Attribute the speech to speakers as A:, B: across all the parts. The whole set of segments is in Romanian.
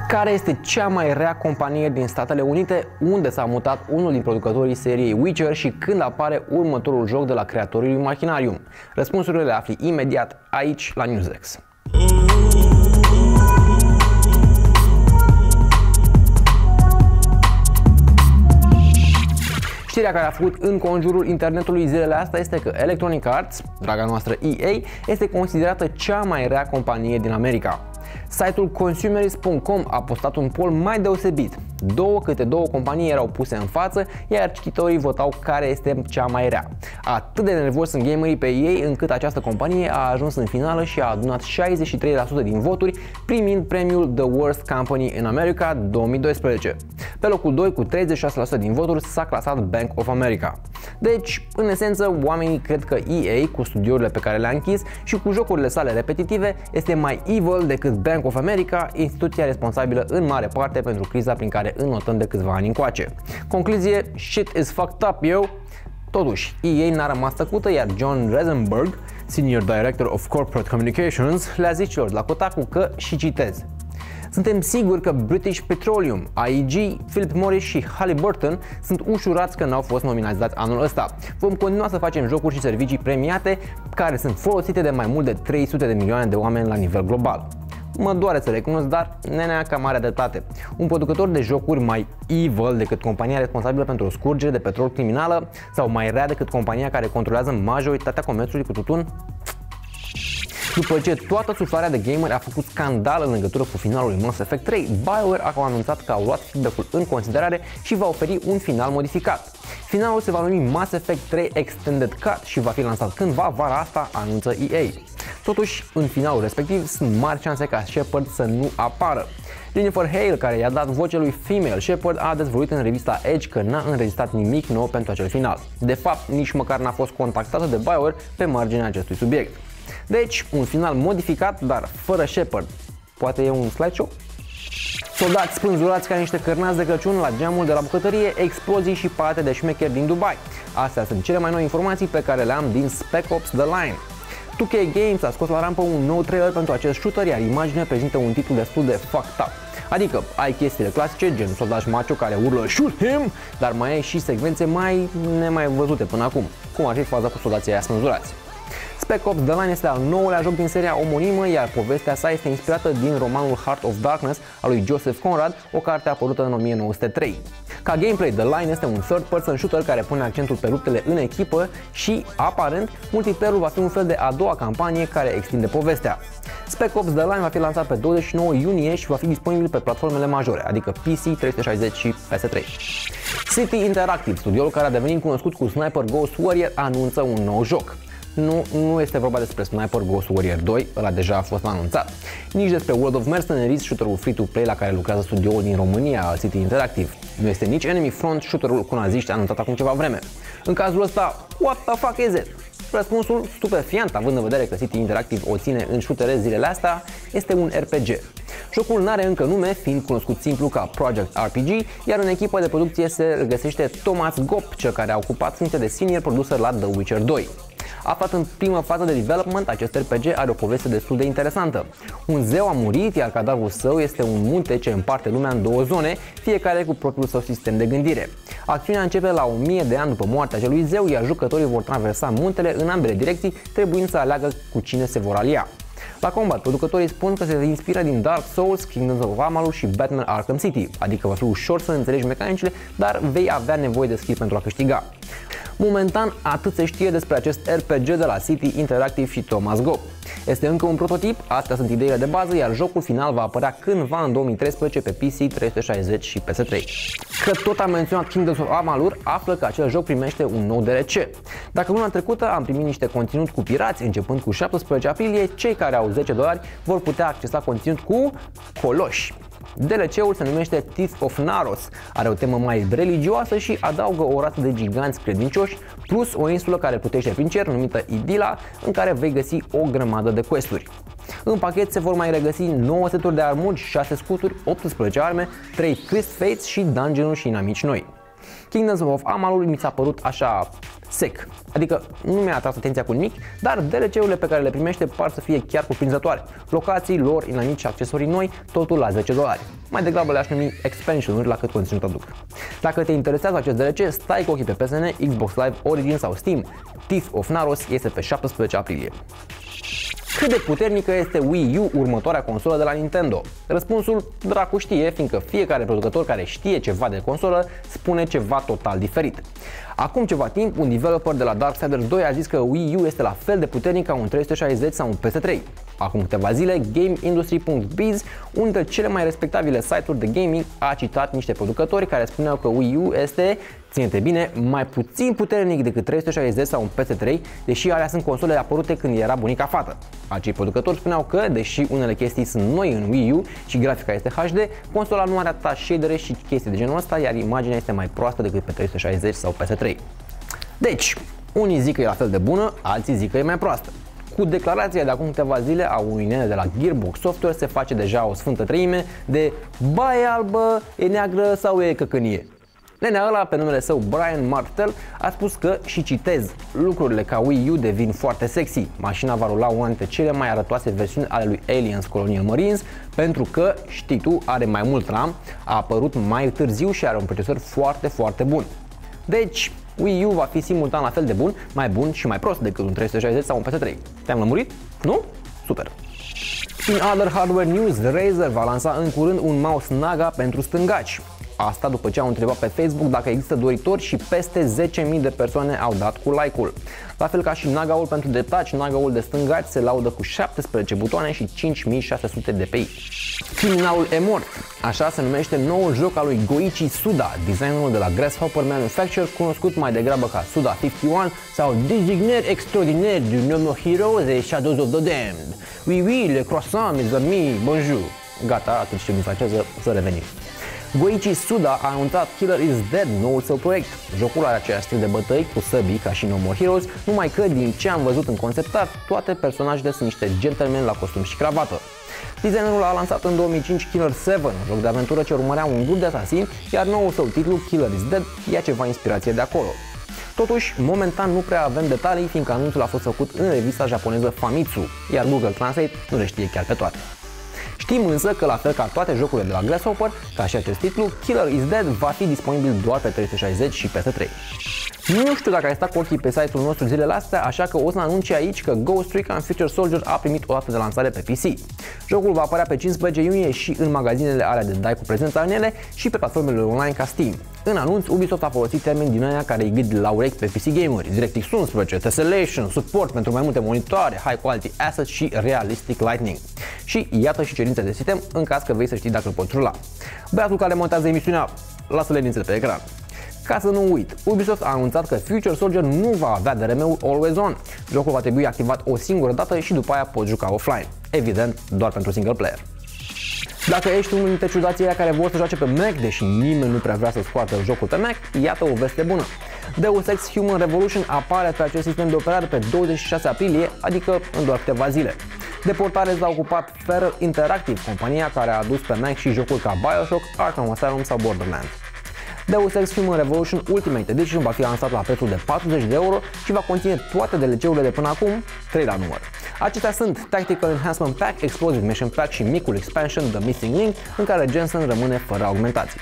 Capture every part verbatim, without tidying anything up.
A: Care este cea mai rea companie din Statele Unite, unde s-a mutat unul din producătorii seriei Witcher și când apare următorul joc de la creatorii lui Machinarium? Răspunsurile le afli imediat aici la NewsX. Știrea care a făcut în conjurul internetului zilele astea este că Electronic Arts, draga noastră E A, este considerată cea mai rea companie din America. Site-ul consumerist punct com a postat un poll mai deosebit. Două câte două companii erau puse în față, iar cititorii votau care este cea mai rea. Atât de nervoși sunt gamerii pe E A încât această companie a ajuns în finală și a adunat șaizeci și trei la sută din voturi, primind premiul The Worst Company in America două mii doisprezece. Pe locul doi, cu treizeci și șase la sută din voturi, s-a clasat Bank of America. Deci, în esență, oamenii cred că E A, cu studiourile pe care le-a închis și cu jocurile sale repetitive, este mai evil decât Bank of America, instituția responsabilă în mare parte pentru criza prin care înnotăm de câțiva ani încoace. Concluzie, shit is fucked up, yo! Totuși, E A n-a rămas tăcută, iar John Rosenberg, Senior Director of Corporate Communications, le-a zis celor de la Kotaku că, și citez, suntem siguri că British Petroleum, I E G, Philip Morris și Halliburton sunt ușurați că n-au fost nominalizați anul ăsta. Vom continua să facem jocuri și servicii premiate care sunt folosite de mai mult de trei sute de milioane de oameni la nivel global. Mă doare să recunosc, dar nenea cam are dreptate. Un producător de jocuri mai evil decât compania responsabilă pentru o scurgere de petrol criminală sau mai rea decât compania care controlează majoritatea comerțului cu tutun? După ce toată suflarea de gameri a făcut scandal în legătură cu finalul lui Mass Effect trei, BioWare a anunțat că au luat feedback-ul în considerare și va oferi un final modificat. Finalul se va numi Mass Effect trei Extended Cut și va fi lansat cândva vara asta, anunță E A. Totuși, în finalul respectiv, sunt mari șanse ca Shepard să nu apară. Jennifer Hale, care i-a dat voce lui Female Shepard, a dezvăluit în revista Edge că n-a înregistrat nimic nou pentru acel final. De fapt, nici măcar n-a fost contactată de BioWare pe marginea acestui subiect. Deci, un final modificat, dar fără Shepard. Poate e un slideshow? Soldați spânzurați ca niște cărnați de Crăciun la geamul de la bucătărie, explozii și palate de șmecheri din Dubai. Astea sunt cele mai noi informații pe care le am din Spec Ops The Line. doi K Games a scos la rampă un nou trailer pentru acest shooter, iar imaginea prezintă un titlu destul de fucked up. Adică ai chestiile clasice, gen soldați macho care urlă shoot him, dar mai ai și secvențe mai nemai văzute până acum, cum ar fi faza cu soldații aia spânzurați. Spec Ops The Line este al nouălea joc din seria omonimă, iar povestea sa este inspirată din romanul Heart of Darkness al lui Joseph Conrad, o carte apărută în o mie nouă sute trei. Ca gameplay, The Line este un third-person shooter care pune accentul pe luptele în echipă și, aparent, multiplayerul va fi un fel de a doua campanie care extinde povestea. Spec Ops The Line va fi lansat pe douăzeci și nouă iunie și va fi disponibil pe platformele majore, adică P C, trei sute șaizeci și P S trei. City Interactive, studioul care a devenit cunoscut cu Sniper Ghost Warrior, anunță un nou joc. Nu, nu este vorba despre Sniper Ghost Warrior doi, ăla deja a fost anunțat, nici despre World of Mercenaries, shooterul free-to-play la care lucrează studioul din România al City Interactive. Nu este nici Enemy Front, shooterul cu naziști anunțat acum ceva vreme. În cazul ăsta, what the fuck is it? Răspunsul, stupefiant având în vedere că City Interactive o ține în shootere zilele astea, este un R P G. Jocul n-are încă nume, fiind cunoscut simplu ca Project R P G, iar în echipa de producție se regăsește Thomas Gopp, cel care a ocupat funcția de senior producer la The Witcher doi. Aflat în prima fază de development, acest R P G are o poveste destul de interesantă. Un zeu a murit, iar cadavrul său este un munte ce împarte lumea în două zone, fiecare cu propriul său sistem de gândire. Acțiunea începe la o mie de ani după moartea acelui zeu, iar jucătorii vor traversa muntele în ambele direcții, trebuind să aleagă cu cine se vor alia. La combat, producătorii spun că se inspiră din Dark Souls, Kingdoms of Amalur și Batman Arkham City, adică va fi ușor să înțelegi mecanicile, dar vei avea nevoie de skill pentru a câștiga. Momentan, atât se știe despre acest R P G de la City Interactive și Thomas Gopp. Este încă un prototip, astea sunt ideile de bază, iar jocul final va apărea cândva în două mii treisprezece pe P C, trei sute șaizeci și P S trei. Că tot am menționat Kingdoms of Amalur, află că acel joc primește un nou D L C. Dacă luna trecută am primit niște conținut cu pirați, începând cu șaptesprezece aprilie, cei care au zece dolari vor putea accesa conținut cu coloși. D L C-ul se numește Teeth of Naros, are o temă mai religioasă și adaugă o rată de giganți credincioși, plus o insulă care plutește prin cer, numită Idila, în care vei găsi o grămadă de quest-uri. În pachet se vor mai regăsi nouă seturi de armuri, șase scuturi, optsprezece arme, trei Crest Fates și dungeon-uri și inamici noi. Kingdoms of Amalur mi s-a părut așa S E C. Adică nu mi-a atras atenția cu nimic, dar D L C-urile pe care le primește par să fie chiar cuprinzătoare. Locații, lor, inamici și accesorii noi, totul la zece dolari. Mai degrabă le-aș numi expansion-uri la cât conținut aduc. Dacă te interesează acest D L C, stai cu ochii pe P S N, Xbox Live, Origin sau Steam. Thief of Naros este pe șaptesprezece aprilie. Cât de puternică este Wii U, următoarea consolă de la Nintendo? Răspunsul dracu știe, fiindcă fiecare producător care știe ceva de consolă spune ceva total diferit. Acum ceva timp, un developer de la Darksiders doi a zis că Wii U este la fel de puternic ca un trei sute șaizeci sau un P S trei. Acum câteva zile, GameIndustry punct biz, unul dintre cele mai respectabile site-uri de gaming, a citat niște producători care spuneau că Wii U este, ține-te bine, mai puțin puternic decât trei sute șaizeci sau un P S trei, deși alea sunt console apărute când era bunica fată. Acei producători spuneau că, deși unele chestii sunt noi în Wii U și grafica este H D, consola nu are atâta shadere și chestii de genul ăsta, iar imaginea este mai proastă decât pe trei sute șaizeci sau P S trei. Deci, unii zic că e la fel de bună, alții zic că e mai proastă. Cu declarația de acum câteva zile a unui nene de la Gearbox Software se face deja o sfântă treime de ba e albă, e neagră sau e căcănie. Nenea ăla, pe numele său Brian Martell, a spus că, și citez, lucrurile ca Wii U devin foarte sexy. Mașina va rula una dintre cele mai arătoase versiuni ale lui Aliens Colonial Marines, pentru că, știi tu, are mai mult RAM, a apărut mai târziu și are un procesor foarte, foarte bun. Deci, Wii U va fi simultan la fel de bun, mai bun și mai prost decât un trei sute șaizeci sau un P S trei. Te-am lămurit? Nu? Super! In other hardware news, Razer va lansa în curând un mouse Naga pentru stângaci. Asta după ce au întrebat pe Facebook dacă există doritori și peste zece mii de persoane au dat cu like-ul. La fel ca și Naga-ul pentru de touch, Naga-ul de stângaci se laudă cu șaptesprezece butoane și cinci mii șase sute de dpi. Criminalul e mort. Așa se numește noul joc al lui Goichi Suda, designerul de la Grasshopper Manufacture, cunoscut mai degrabă ca Suda cincizeci și unu sau Designer extraordinaire du No More Heroes et Shadows of the Damned. Oui, oui, le croissant, mes amis, bonjour. Gata, atât știu din franceză, să revenim. Goichi Suda a anunțat Killer is Dead, noul său proiect. Jocul are aceeași stil de bătăi cu săbii ca și No More Heroes, numai că, din ce am văzut în concept art, toate personajele sunt niște gentlemen la costum și cravată. Designerul a lansat în două mii cinci Killer șapte, un joc de aventură ce urmărea un grup de asasini, iar noul său titlu, Killer is Dead, ia ceva inspirație de acolo. Totuși, momentan nu prea avem detalii, fiindcă anunțul a fost făcut în revista japoneză Famitsu, iar Google Translate nu le știe chiar pe toate. Știm însă că, la fel ca toate jocurile de la Grasshopper, ca și acest titlu, Killer is Dead va fi disponibil doar pe trei sute șaizeci și P S trei. Nu știu dacă ai stat cu ochii pe site-ul nostru zilele astea, așa că o să anunț aici că Ghost Recon Future Soldier a primit o dată de lansare pe P C. Jocul va apărea pe cincisprezece iunie și în magazinele alea de dai cu prezența în ele și pe platformele online ca Steam. În anunț, Ubisoft a folosit termeni din aia care îi ghid la urechi pe P C gameri: DirectX unsprezece, Tessellation, suport pentru mai multe monitoare, high quality assets și realistic lighting. Și iată și cerințe de sistem în caz că vrei să știi dacă îl poți rula. Băiatul care montează emisiunea, lasă linițele pe ecran. Ca să nu uit, Ubisoft a anunțat că Future Soldier nu va avea D R M-ul Always On. Jocul va trebui activat o singură dată și după aia poți juca offline. Evident, doar pentru single player. Dacă ești unul dintre ciudații aia care vor să joace pe Mac, deși nimeni nu prea vrea să scoată jocul pe Mac, iată o veste bună. Deus Ex Human Revolution apare pe acest sistem de operare pe douăzeci și șase aprilie, adică în doar câteva zile. De portare s-a ocupat Feral Interactive, compania care a adus pe Mac și jocuri ca BioShock, Arkham Asylum sau Borderlands. Deus Ex Human Revolution Ultimate Edition va fi lansat la prețul de patruzeci de euro și va conține toate D L C-urile de până acum, trei la număr. Acestea sunt Tactical Enhancement Pack, Explosive Mission Pack și micul expansion The Missing Link, în care Jensen rămâne fără augmentații.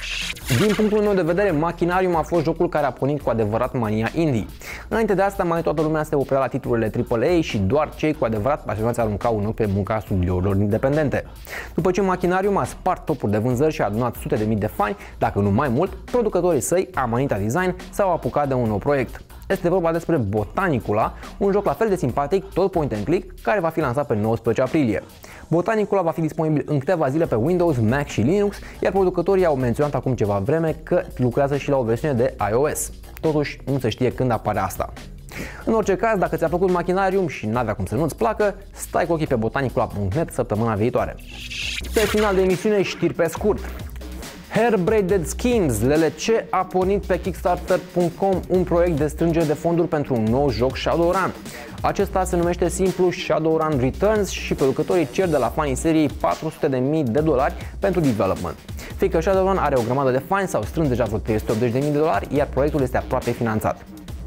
A: Din punctul meu de vedere, Machinarium a fost jocul care a pornit cu adevărat mania indie. Înainte de asta, mai toată lumea se oprea la titlurile triplu A și doar cei cu adevărat pasionați aruncau un ochi pe munca studiourilor independente. După ce Machinarium a spart topuri de vânzări și a adunat sute de mii de fani, dacă nu mai mult, producătorii săi, Amanita Design, s-au apucat de un nou proiect. Este vorba despre Botanicula, un joc la fel de simpatic, tot point and click, care va fi lansat pe nouăsprezece aprilie. Botanicula va fi disponibil în câteva zile pe Windows, Mac și Linux, iar producătorii au menționat acum ceva vreme că lucrează și la o versiune de iOS. Totuși, nu se știe când apare asta. În orice caz, dacă ți-a plăcut Machinarium și n-avea cum să nu-ți placă, stai cu ochii pe botanicula punct net săptămâna viitoare. Pe final de emisiune, știri pe scurt. Hair-Braided Schemes, L L C, a pornit pe Kickstarter punct com un proiect de strângere de fonduri pentru un nou joc Shadowrun. Acesta se numește simplu Shadowrun Returns și producătorii cer de la fanii seriei patru sute de mii de dolari pentru development. Fiindcă Shadowrun are o grămadă de fani, s-au strâns deja vreo trei sute optzeci de mii de dolari, iar proiectul este aproape finanțat.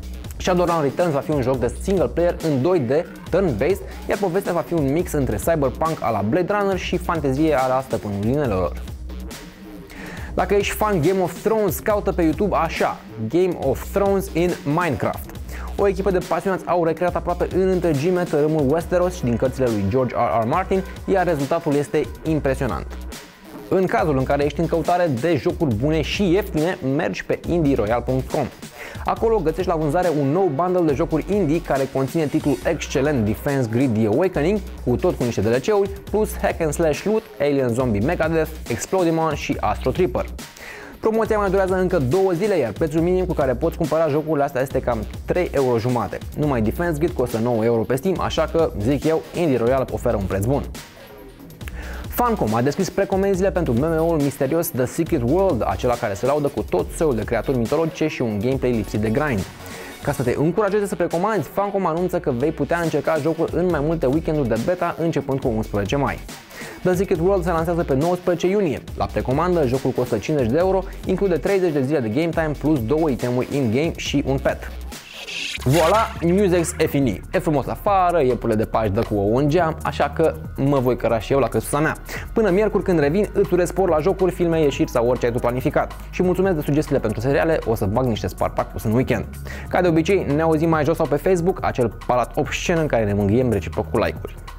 A: Shadowrun Returns va fi un joc de single player în doi D, turn-based, iar povestea va fi un mix între cyberpunk a la Blade Runner și fantezie a la Stăpânul Inelelor. Dacă ești fan Game of Thrones, caută pe YouTube așa, Game of Thrones in Minecraft. O echipă de pasionați au recreat aproape în întregime tărâmul Westeros din cărțile lui George R R. Martin, iar rezultatul este impresionant. În cazul în care ești în căutare de jocuri bune și ieftine, mergi pe indie royal punct com. Acolo găsești la vânzare un nou bundle de jocuri indie care conține titlul excelent Defense Grid The Awakening, cu tot cu niște D L C-uri, plus hack and slash loot, Alien Zombie Megadeth, Explodemon și Astro Tripper. Promoția mai durează încă două zile, iar prețul minim cu care poți cumpăra jocurile astea este cam trei euro jumate. Numai Defense Grid costă nouă euro pe Steam, așa că, zic eu, Indie Royal oferă un preț bun. Funcom a deschis precomenzile pentru M M O-ul misterios The Secret World, acela care se laudă cu tot soiul de creaturi mitologice și un gameplay lipsit de grind. Ca să te încurajeze să precomanzi, Funcom anunță că vei putea încerca jocul în mai multe weekenduri de beta începând cu unsprezece mai. The Secret World se lansează pe nouăsprezece iunie. La precomandă, jocul costă cincizeci de euro, include treizeci de zile de game time plus două itemuri in-game și un pet. Voilà, Musex e fini. E frumos afară, iepurile de pași dă cu ouă în geam, așa că mă voi căra și eu la căsuța mea. Până miercuri când revin, îți urez spor la jocuri, filme, ieșiri sau orice ai tu planificat. Și mulțumesc de sugestiile pentru seriale, o să bag niște spartacus în weekend. Ca de obicei, ne auzim mai jos sau pe Facebook, acel palat obscen în care ne mângâiem reciproc cu like-uri.